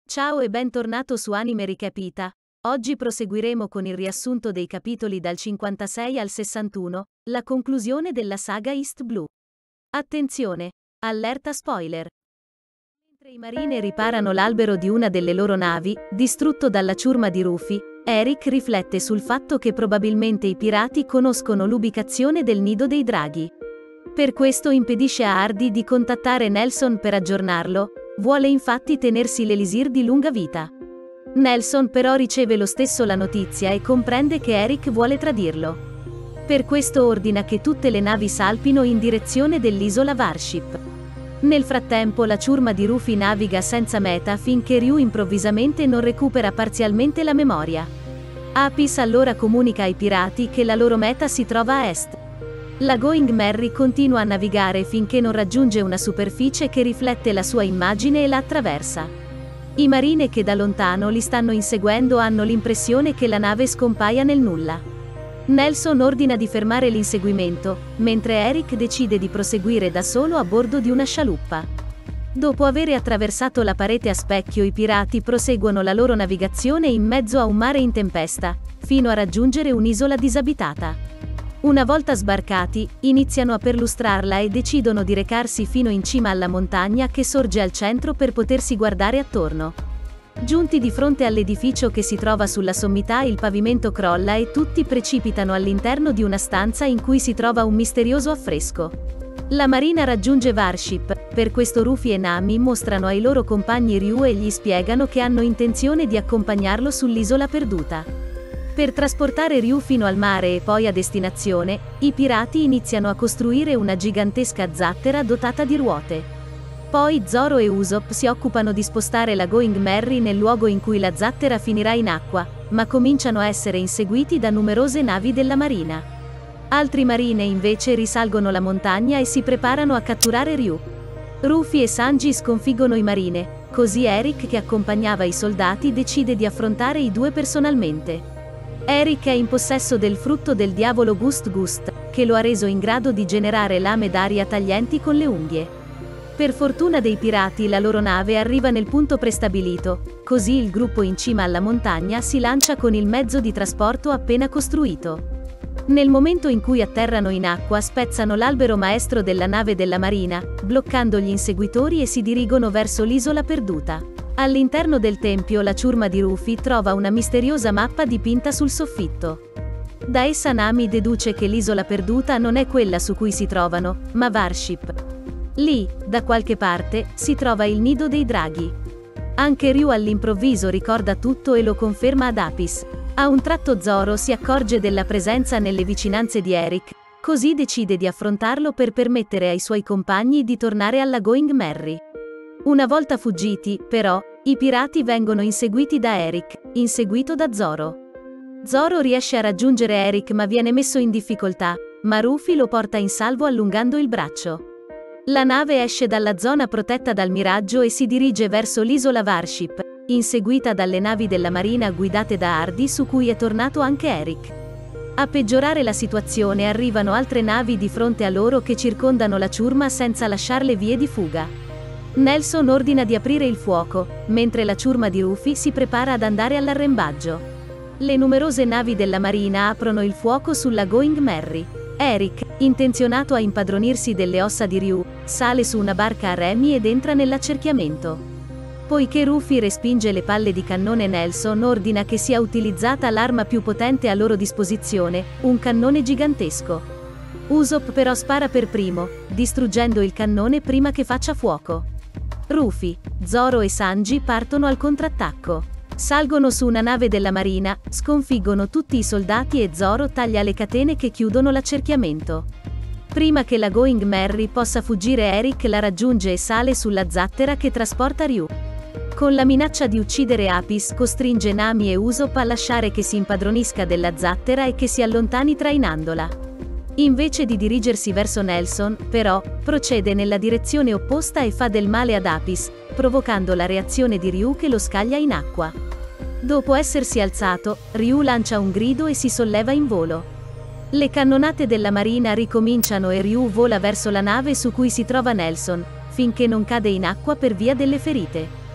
Ciao e bentornato su Anime Ricapita. Oggi proseguiremo con il riassunto dei capitoli dal 56 al 61, la conclusione della saga East Blue. Attenzione! Allerta spoiler! Mentre i marine riparano l'albero di una delle loro navi, distrutto dalla ciurma di Rufy, Eric riflette sul fatto che probabilmente i pirati conoscono l'ubicazione del nido dei draghi. Per questo impedisce a Hardy di contattare Nelson per aggiornarlo, vuole infatti tenersi l'elisir di lunga vita. Nelson però riceve lo stesso la notizia e comprende che Eric vuole tradirlo. Per questo ordina che tutte le navi salpino in direzione dell'isola Warship. Nel frattempo la ciurma di Rufy naviga senza meta finché Ryu improvvisamente non recupera parzialmente la memoria. Apis allora comunica ai pirati che la loro meta si trova a est. La Going Merry continua a navigare finché non raggiunge una superficie che riflette la sua immagine e la attraversa. I marine che da lontano li stanno inseguendo hanno l'impressione che la nave scompaia nel nulla. Nelson ordina di fermare l'inseguimento, mentre Eric decide di proseguire da solo a bordo di una scialuppa. Dopo aver attraversato la parete a specchio, i pirati proseguono la loro navigazione in mezzo a un mare in tempesta, fino a raggiungere un'isola disabitata. Una volta sbarcati, iniziano a perlustrarla e decidono di recarsi fino in cima alla montagna che sorge al centro per potersi guardare attorno. Giunti di fronte all'edificio che si trova sulla sommità, il pavimento crolla e tutti precipitano all'interno di una stanza in cui si trova un misterioso affresco. La marina raggiunge Warship, per questo Rufy e Nami mostrano ai loro compagni Ryu e gli spiegano che hanno intenzione di accompagnarlo sull'isola perduta. Per trasportare Ryu fino al mare e poi a destinazione, i pirati iniziano a costruire una gigantesca zattera dotata di ruote. Poi Zoro e Usopp si occupano di spostare la Going Merry nel luogo in cui la zattera finirà in acqua, ma cominciano a essere inseguiti da numerose navi della marina. Altri marine invece risalgono la montagna e si preparano a catturare Ryu. Rufy e Sanji sconfiggono i marine, così Eric, che accompagnava i soldati, decide di affrontare i due personalmente. Eric è in possesso del frutto del diavolo Gust Gust, che lo ha reso in grado di generare lame d'aria taglienti con le unghie. Per fortuna dei pirati la loro nave arriva nel punto prestabilito, così il gruppo in cima alla montagna si lancia con il mezzo di trasporto appena costruito. Nel momento in cui atterrano in acqua spezzano l'albero maestro della nave della marina, bloccando gli inseguitori e si dirigono verso l'isola perduta. All'interno del tempio la ciurma di Rufy trova una misteriosa mappa dipinta sul soffitto. Da essa Nami deduce che l'isola perduta non è quella su cui si trovano, ma Warship. Lì, da qualche parte, si trova il nido dei draghi. Anche Ryu all'improvviso ricorda tutto e lo conferma ad Apis. A un tratto Zoro si accorge della presenza nelle vicinanze di Eric, così decide di affrontarlo per permettere ai suoi compagni di tornare alla Going Merry. Una volta fuggiti, però, i pirati vengono inseguiti da Eric, inseguito da Zoro. Zoro riesce a raggiungere Eric ma viene messo in difficoltà, ma Rufy lo porta in salvo allungando il braccio. La nave esce dalla zona protetta dal miraggio e si dirige verso l'isola Warship, inseguita dalle navi della marina guidate da Hardy, su cui è tornato anche Eric. A peggiorare la situazione arrivano altre navi di fronte a loro che circondano la ciurma senza lasciarle vie di fuga. Nelson ordina di aprire il fuoco, mentre la ciurma di Rufy si prepara ad andare all'arrembaggio. Le numerose navi della marina aprono il fuoco sulla Going Merry. Eric, intenzionato a impadronirsi delle ossa di Ryu, sale su una barca a remi ed entra nell'accerchiamento. Poiché Rufy respinge le palle di cannone, Nelson ordina che sia utilizzata l'arma più potente a loro disposizione, un cannone gigantesco. Usopp però spara per primo, distruggendo il cannone prima che faccia fuoco. Rufy, Zoro e Sanji partono al contrattacco. Salgono su una nave della marina, sconfiggono tutti i soldati e Zoro taglia le catene che chiudono l'accerchiamento. Prima che la Going Merry possa fuggire, Eric la raggiunge e sale sulla zattera che trasporta Ryu. Con la minaccia di uccidere Apis costringe Nami e Usopp a lasciare che si impadronisca della zattera e che si allontani trainandola. Invece di dirigersi verso Nelson, però, procede nella direzione opposta e fa del male ad Apis, provocando la reazione di Ryu che lo scaglia in acqua. Dopo essersi alzato, Ryu lancia un grido e si solleva in volo. Le cannonate della marina ricominciano e Ryu vola verso la nave su cui si trova Nelson, finché non cade in acqua per via delle ferite.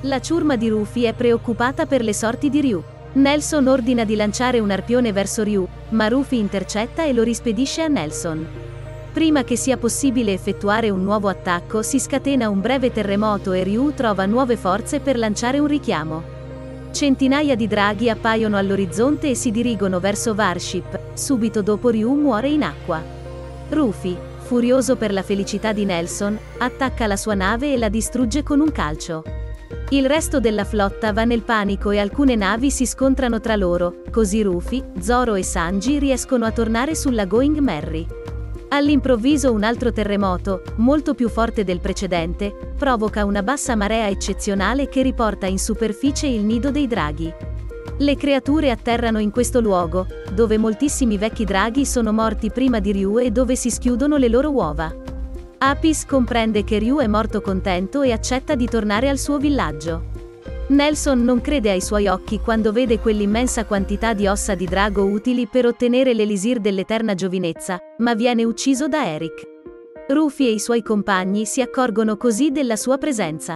La ciurma di Rufy è preoccupata per le sorti di Ryu. Nelson ordina di lanciare un arpione verso Ryu, ma Rufy intercetta e lo rispedisce a Nelson. Prima che sia possibile effettuare un nuovo attacco, si scatena un breve terremoto e Ryu trova nuove forze per lanciare un richiamo. Centinaia di draghi appaiono all'orizzonte e si dirigono verso Warship. Subito dopo Ryu muore in acqua. Rufy, furioso per la felicità di Nelson, attacca la sua nave e la distrugge con un calcio. Il resto della flotta va nel panico e alcune navi si scontrano tra loro, così Rufy, Zoro e Sanji riescono a tornare sulla Going Merry. All'improvviso un altro terremoto, molto più forte del precedente, provoca una bassa marea eccezionale che riporta in superficie il nido dei draghi. Le creature atterrano in questo luogo, dove moltissimi vecchi draghi sono morti prima di Ryu e dove si schiudono le loro uova. Apis comprende che Ryu è morto contento e accetta di tornare al suo villaggio. Nelson non crede ai suoi occhi quando vede quell'immensa quantità di ossa di drago utili per ottenere l'elisir dell'eterna giovinezza, ma viene ucciso da Eric. Rufy e i suoi compagni si accorgono così della sua presenza.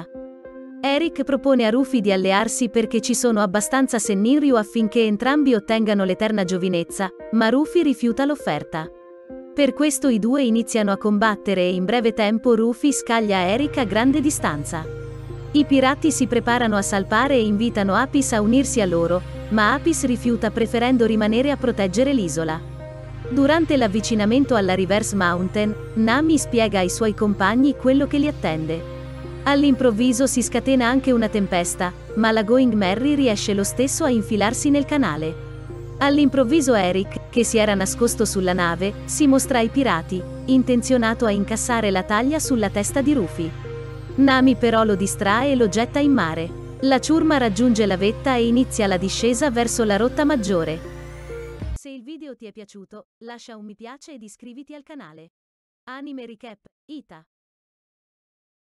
Eric propone a Rufy di allearsi perché ci sono abbastanza Senninryu affinché entrambi ottengano l'eterna giovinezza, ma Rufy rifiuta l'offerta. Per questo i due iniziano a combattere e in breve tempo Rufy scaglia Eric a grande distanza. I pirati si preparano a salpare e invitano Apis a unirsi a loro, ma Apis rifiuta preferendo rimanere a proteggere l'isola. Durante l'avvicinamento alla Reverse Mountain, Nami spiega ai suoi compagni quello che li attende. All'improvviso si scatena anche una tempesta, ma la Going Merry riesce lo stesso a infilarsi nel canale. All'improvviso Eric, che si era nascosto sulla nave, si mostra ai pirati, intenzionato a incassare la taglia sulla testa di Rufy. Nami però lo distrae e lo getta in mare. La ciurma raggiunge la vetta e inizia la discesa verso la rotta maggiore. Se il video ti è piaciuto, lascia un mi piace ed iscriviti al canale. Anime Recap, Ita.